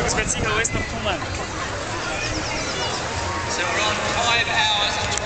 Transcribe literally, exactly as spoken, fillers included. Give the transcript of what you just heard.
Spectators, jest noch Pullman. So we're on five hours.